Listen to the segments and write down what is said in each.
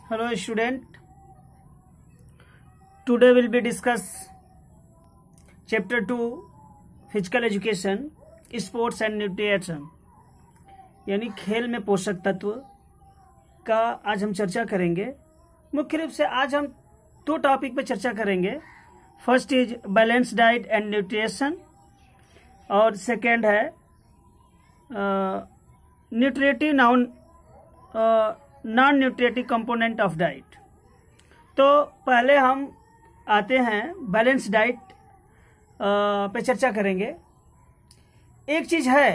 Hello student, today will be discuss chapter 2 physical education sports and nutrition यानी खेल में पोषक तत्व का आज हम चर्चा करेंगे। मुख्य रूप से आज हम दो टॉपिक पे चर्चा करेंगे। First is balance diet and nutrition और सेकेंड है nutritive non nutritive component of diet. तो पहले हम आते हैं बैलेंस डाइट पे चर्चा करेंगे। एक चीज है,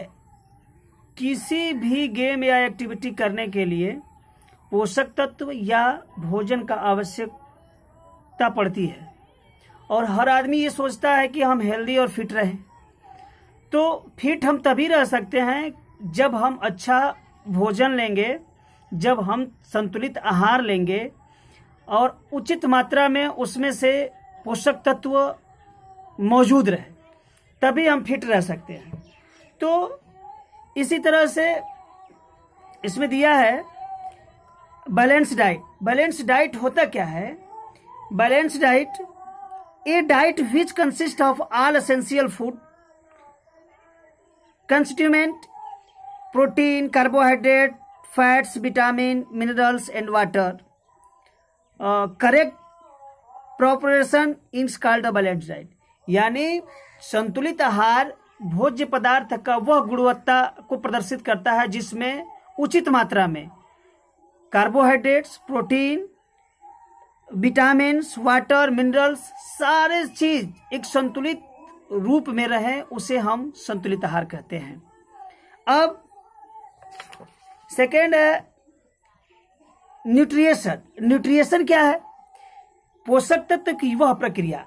किसी भी गेम या एक्टिविटी करने के लिए पोषक तत्व या भोजन का आवश्यकता पड़ती है और हर आदमी ये सोचता है कि हम हेल्दी और फिट रहें। तो फिट हम तभी रह सकते हैं जब हम अच्छा भोजन लेंगे, जब हम संतुलित आहार लेंगे और उचित मात्रा में उसमें से पोषक तत्व मौजूद रहे, तभी हम फिट रह सकते हैं। तो इसी तरह से इसमें दिया है बैलेंस डाइट। बैलेंस डाइट होता क्या है? Balance diet a diet which consist of all essential food constituent, protein, carbohydrate, fats, vitamin, minerals and water. Correct proportion is called a balance diet. यानी संतुलित आहार भोज्य पदार्थ का वह गुणवत्ता को प्रदर्शित करता है जिसमें उचित मात्रा में carbohydrates, protein, vitamins, water, minerals सारे चीज एक संतुलित रूप में रहे, उसे हम संतुलित आहार कहते हैं। अब सेकेंड है न्यूट्रिशन। न्यूट्रिशन क्या है? पोषक तत्व की वह प्रक्रिया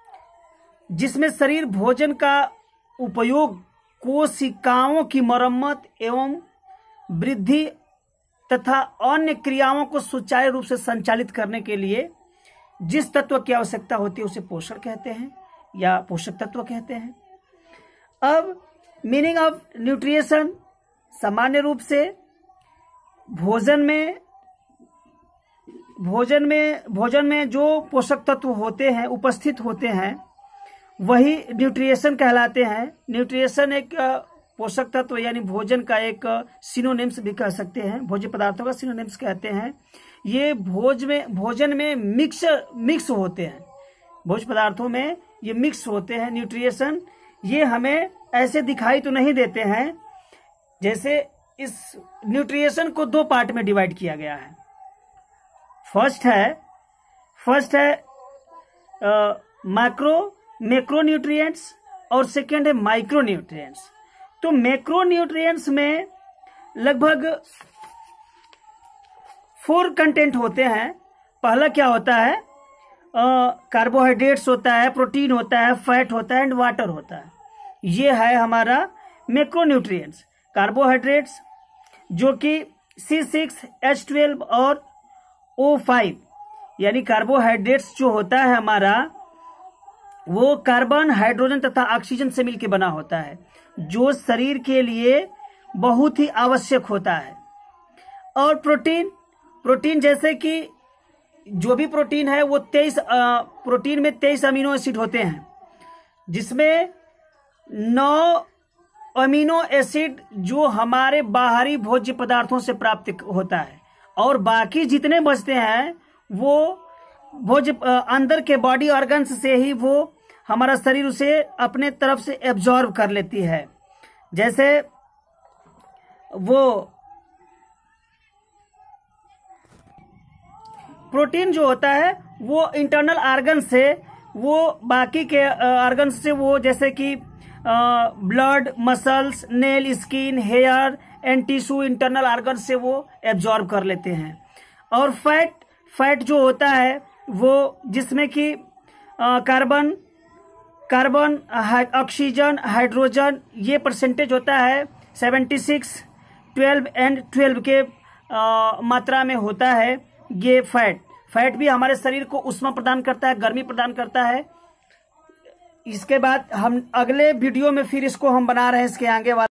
जिसमें शरीर भोजन का उपयोग कोशिकाओं की मरम्मत एवं वृद्धि तथा अन्य क्रियाओं को सुचारू रूप से संचालित करने के लिए जिस तत्व की आवश्यकता होती है उसे पोषण कहते हैं या पोषक तत्व कहते हैं। अब मीनिंग ऑफ न्यूट्रिशन, सामान्य रूप से भोजन में जो पोषक तत्व होते हैं, उपस्थित होते हैं, वही न्यूट्रिशन कहलाते हैं। न्यूट्रिशन एक पोषक तत्व यानी भोजन का एक सिनोनिम्स भी कह सकते हैं, भोज्य पदार्थों का सिनोनिम्स कहते हैं। ये भोजन में मिक्स होते हैं, भोज्य पदार्थों में ये मिक्स होते हैं। न्यूट्रिशन ये हमें ऐसे दिखाई तो नहीं देते हैं। जैसे इस न्यूट्रिशन को दो पार्ट में डिवाइड किया गया है। फर्स्ट है मैक्रो न्यूट्रिएंट्स और सेकेंड है माइक्रो न्यूट्रिएंट्स। तो मैक्रो न्यूट्रिएंट्स में लगभग 4 कंटेंट होते हैं। पहला क्या होता है? कार्बोहाइड्रेट्स होता है, प्रोटीन होता है, फैट होता है एंड वाटर होता है। ये है हमारा मैक्रो न्यूट्रिएंट्स। कार्बोहाइड्रेट्स जो कि C6H12 और O5 यानी कार्बोहाइड्रेट्स जो होता है हमारा, वो कार्बन, हाइड्रोजन तथा ऑक्सीजन से मिलकर बना होता है, जो शरीर के लिए बहुत ही आवश्यक होता है। और प्रोटीन जैसे कि जो भी प्रोटीन है वो 23 अमीनो एसिड होते हैं, जिसमें 9 अमीनो एसिड जो हमारे बाहरी भोज्य पदार्थों से प्राप्त होता है और बाकी जितने बचते हैं वो भोज्य अंदर के बॉडी ऑर्गन्स से ही वो हमारा शरीर उसे अपने तरफ से एब्जॉर्ब कर लेती है। जैसे वो प्रोटीन जो होता है वो इंटरनल ऑर्गन से, वो बाकी के ऑर्गन से, वो जैसे कि blood, muscles, nail, skin, hair and tissue, internal organ से वो एब्जॉर्ब कर लेते हैं। और फैट जो होता है वो जिसमें कि कार्बन, ऑक्सीजन, हाइड्रोजन, ये परसेंटेज होता है 76, 12 एंड 12 के मात्रा में होता है। ये फैट भी हमारे शरीर को ऊष्मा प्रदान करता है, गर्मी प्रदान करता है। इसके बाद हम अगले वीडियो में फिर इसको हम बना रहे हैं, इसके आगे वाला